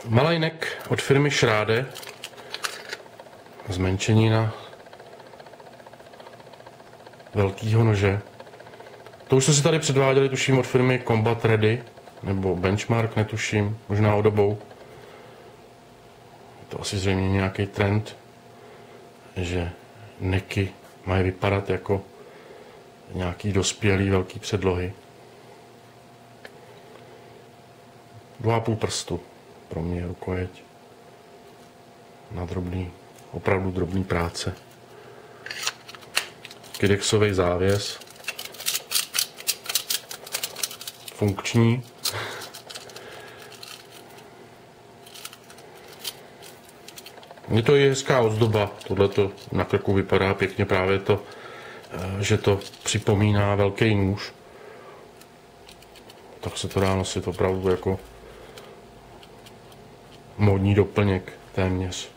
Malajnek od firmy Schrade, zmenšenina velkého nože. To už jsme si tady předváděli, tuším, od firmy Combat Ready, nebo Benchmark, netuším, možná od obou. To asi zřejmě nějaký trend, že neky mají vypadat jako nějaký dospělý velký předlohy. 2,5 prstu pro mě je rukojeť na drobný, opravdu drobný práce. Kydexový závěs, funkční. Je to i hezká ozdoba, tohleto na krku vypadá pěkně, právě to, že to připomíná velký nůž. Tak se to dá nosit opravdu jako módní doplněk téměř.